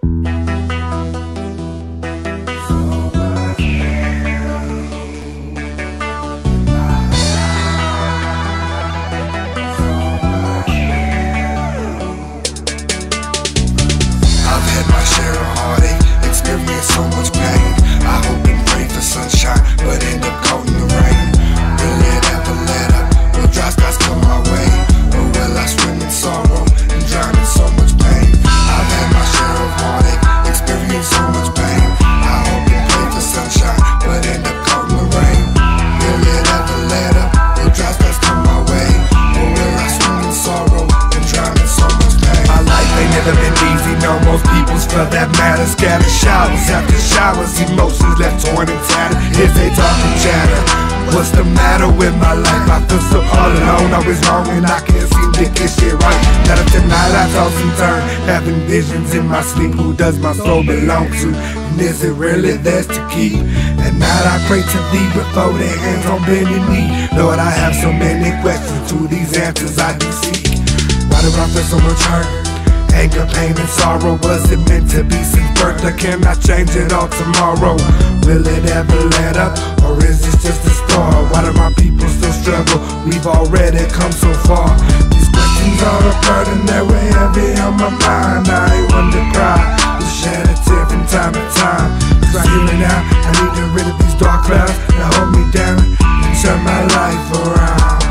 So much pain. I hope and pray for sunshine, but end up caught in the rain. Will it ever let up? Will dry skies come my way? Or will I swim in sorrow and drown in so much pain? I've had my share of heartache, experienced so much pain. I hope and pray for sunshine, but end up caught in the rain. Will it ever let up? Will dry skies come my way? Or will I swim in sorrow and drown in so much pain? My life ain't never been easy, no, most people's for that matter. Scattered showers after showers, emotions left torn and tattered. Here's they talk and chatter. What's the matter with my life? I feel so all alone, always wrong, and I can't seem to get shit right. Night after night I toss and turn, having visions in my sleep. Who does my soul belong to? And is it really theirs to keep? At night I pray to thee before their hands on bending knee. Lord, I have so many questions, to these answers I do seek. Why do I feel so much hurt? Anger, pain, and sorrow. Was it meant to be since birth? I cannot change it all tomorrow. Will it ever let up? Or is this just a start? Why do my people still struggle? We've already come so far. These questions are a burden that weigh heavy on my mind. I ain't one to cry, to shed a tear from time to time. Right here and now, I need to rid of these dark clouds that hold me down and turn my life around.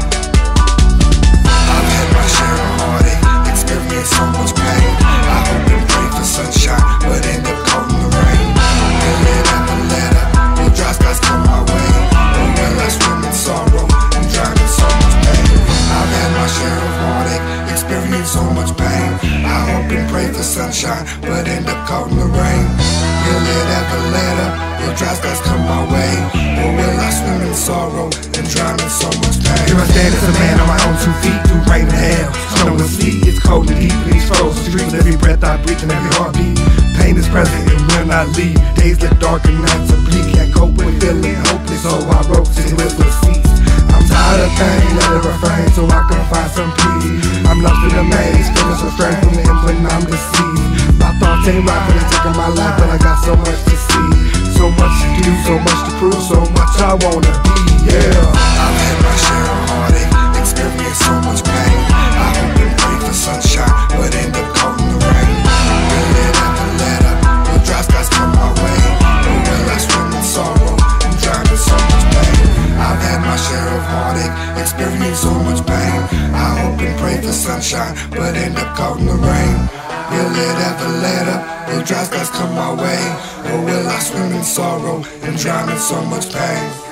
I've had my share of heartache, experienced so much pain. I hope and pray for sunshine, but end up caught in the rain. Will it ever let up? Will dry skies come my way? Or will I swim in sorrow and drown in so much pain? I've had my share of heartache, experienced so much pain. I hope and pray for sunshine, but end up caught in the rain. Will it ever let up? Will dry skies come my way? Or will I swim in sorrow and drown in so much pain? Here I stand as a man on my own 2 feet, through rain and hail, snow and sleet. It's cold and deep in these frozen streets. Every breath I breathe and every heartbeat, pain is present and will not leave. Days look dark and nights are bleak. Can't cope with feeling hopeless, so I wrote this with the cease. I'm tired of pain, let it refrain so I can find some peace. I'm lost in a maze, feeling so strange from the input and I'm deceived. My thoughts ain't right for the taking my life, but I got so much to see. So much to do, so much to prove, so much I wanna be, yeah. I've had my share of heartache, experienced so much pain. I hope and pray for sunshine, but end up caught in the rain. Will it ever let up? Will dry skies come my way? Or will I swim in sorrow and drown in so much pain? I've had my share of heartache, experienced so much pain. I hope and pray for sunshine, but end up caught in the rain. Will it ever let up? Will dry skies come my way? Or will I swim in sorrow and drown in so much pain?